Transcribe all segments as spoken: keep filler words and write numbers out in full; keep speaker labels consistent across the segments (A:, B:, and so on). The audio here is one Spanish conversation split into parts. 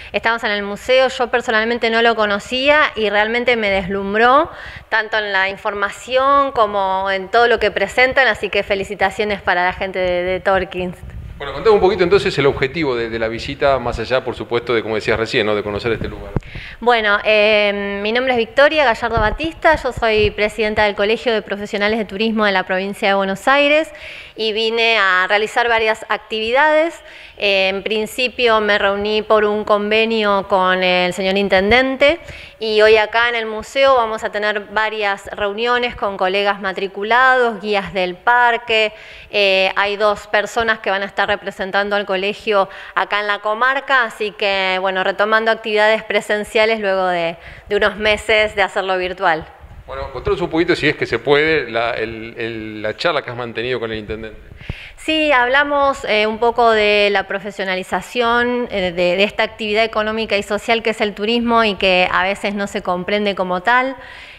A: estamos en el museo, yo personalmente no lo conocía y realmente me deslumbró, tanto en la información como en todo lo que presentan, así que felicitaciones para la gente de, de Torkins.
B: Bueno, contame un poquito entonces el objetivo de, de la visita, más allá, por supuesto, de, como decías recién, ¿no?, de conocer este lugar.
A: Bueno, eh, mi nombre es Victoria Gallardo Batista, yo soy presidenta del Colegio de Profesionales de Turismo de la provincia de Buenos Aires y vine a realizar varias actividades. Eh, en principio me reuní por un convenio con el señor intendente y hoy acá en el museo vamos a tener varias reuniones con colegas matriculados, guías del parque. Eh, hay dos personas que van a estar representando al colegio acá en la comarca, así que bueno, retomando actividades presenciales luego de, de unos meses de hacerlo virtual.
B: Bueno, contanos un poquito, si es que se puede, la, el, el, la charla que has mantenido con el intendente.
A: Sí, hablamos eh, un poco de la profesionalización eh, de, de esta actividad económica y social que es el turismo y que a veces no se comprende como tal.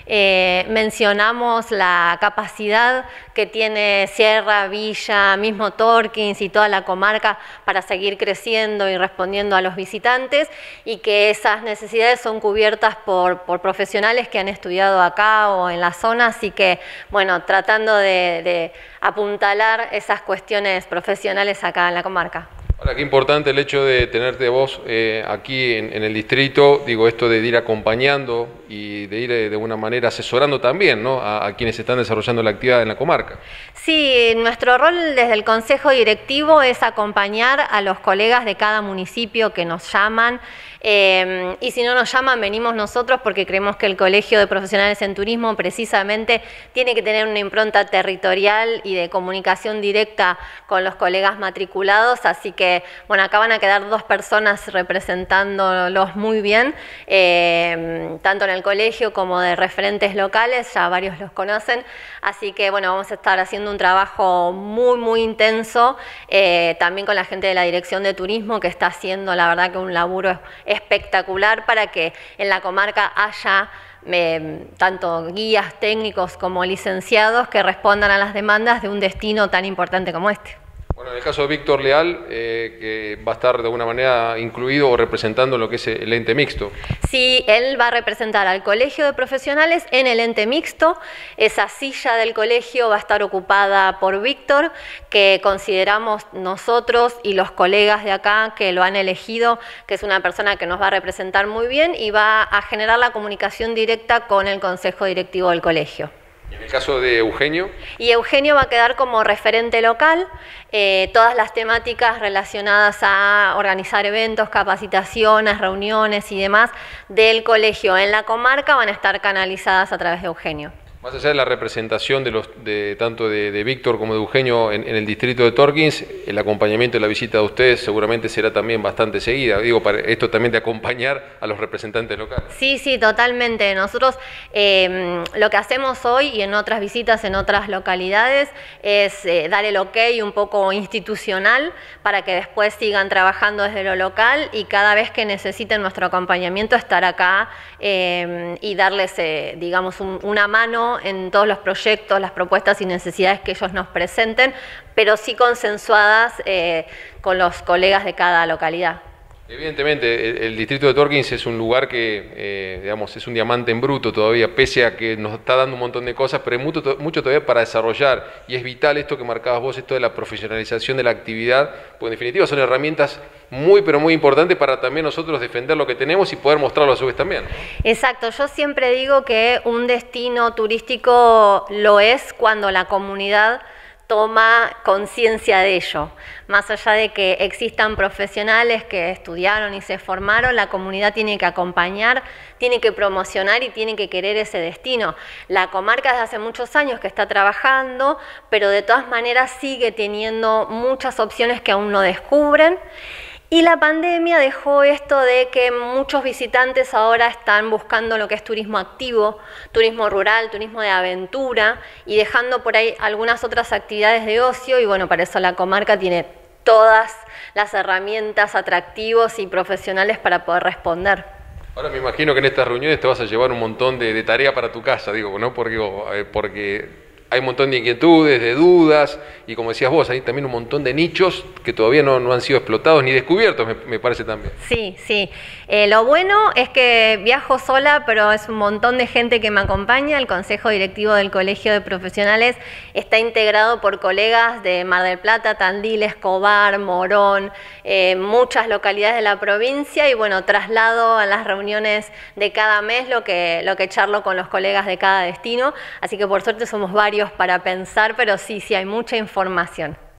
A: Eh, mencionamos la capacidad que tiene Sierra, Villa, mismo Torkins y toda la comarca para seguir creciendo y respondiendo a los visitantes y que esas necesidades son cubiertas por, por profesionales que han estudiado acá o en la zona, así que bueno, tratando de, de apuntalar esas cuestiones profesionales acá en la comarca.
B: Ahora, qué importante el hecho de tenerte vos eh, aquí en, en el distrito, digo, esto de ir acompañando y de ir eh, de alguna manera asesorando también, ¿no?, a, a quienes están desarrollando la actividad en la comarca.
A: Sí, nuestro rol desde el Consejo Directivo es acompañar a los colegas de cada municipio que nos llaman eh, y si no nos llaman venimos nosotros porque creemos que el Colegio de Profesionales en Turismo precisamente tiene que tener una impronta territorial y de comunicación directa con los colegas matriculados, así que bueno, acá van a quedar dos personas representándolos muy bien, eh, tanto en el colegio como de referentes locales, ya varios los conocen, así que bueno, vamos a estar haciendo un trabajo muy muy intenso, eh, también con la gente de la Dirección de Turismo que está haciendo la verdad que un laburo espectacular para que en la comarca haya eh, tanto guías técnicos como licenciados que respondan a las demandas de un destino tan importante como este.
B: Bueno, en el caso de Víctor Leal, eh, que va a estar de alguna manera incluido o representando lo que es el ente mixto.
A: Sí, él va a representar al Colegio de Profesionales en el ente mixto. Esa silla del colegio va a estar ocupada por Víctor, que consideramos nosotros y los colegas de acá que lo han elegido, que es una persona que nos va a representar muy bien y va a generar la comunicación directa con el Consejo Directivo del colegio.
B: En el caso de Eugenio.
A: Y Eugenio va a quedar como referente local, eh, todas las temáticas relacionadas a organizar eventos, capacitaciones, reuniones y demás del colegio en la comarca van a estar canalizadas a través de Eugenio.
B: Más allá de la representación de los, de, tanto de, de Víctor como de Eugenio en, en el distrito de Torkins, el acompañamiento de la visita de ustedes seguramente será también bastante seguida, digo, para esto también de acompañar a los representantes locales.
A: Sí, sí, totalmente. Nosotros eh, lo que hacemos hoy y en otras visitas en otras localidades es eh, dar el ok un poco institucional para que después sigan trabajando desde lo local y cada vez que necesiten nuestro acompañamiento estar acá eh, y darles, eh, digamos, un, una mano en todos los proyectos, las propuestas y necesidades que ellos nos presenten, pero sí consensuadas eh, con los colegas de cada localidad.
B: Evidentemente, el, el distrito de Torkins es un lugar que, eh, digamos, es un diamante en bruto todavía, pese a que nos está dando un montón de cosas, pero hay mucho, mucho todavía para desarrollar, y es vital esto que marcabas vos, esto de la profesionalización de la actividad, porque en definitiva son herramientas muy, pero muy importantes para también nosotros defender lo que tenemos y poder mostrarlo a su vez también.
A: Exacto, yo siempre digo que un destino turístico lo es cuando la comunidad toma conciencia de ello. Más allá de que existan profesionales que estudiaron y se formaron, la comunidad tiene que acompañar, tiene que promocionar y tiene que querer ese destino. La comarca desde hace muchos años que está trabajando, pero de todas maneras sigue teniendo muchas opciones que aún no descubren. Y la pandemia dejó esto de que muchos visitantes ahora están buscando lo que es turismo activo, turismo rural, turismo de aventura y dejando por ahí algunas otras actividades de ocio y bueno, para eso la comarca tiene todas las herramientas, atractivos y profesionales para poder responder.
B: Ahora me imagino que en estas reuniones te vas a llevar un montón de, de tarea para tu casa, digo, ¿no? Porque, porque hay un montón de inquietudes, de dudas, y como decías vos, hay también un montón de nichos que todavía no, no han sido explotados ni descubiertos, me, me parece también.
A: Sí, sí. Eh, lo bueno es que viajo sola, pero es un montón de gente que me acompaña. El Consejo Directivo del Colegio de Profesionales está integrado por colegas de Mar del Plata, Tandil, Escobar, Morón, eh, muchas localidades de la provincia, y bueno, traslado a las reuniones de cada mes lo que, lo que charlo con los colegas de cada destino, así que por suerte somos varios para pensar, pero sí, sí hay mucha información.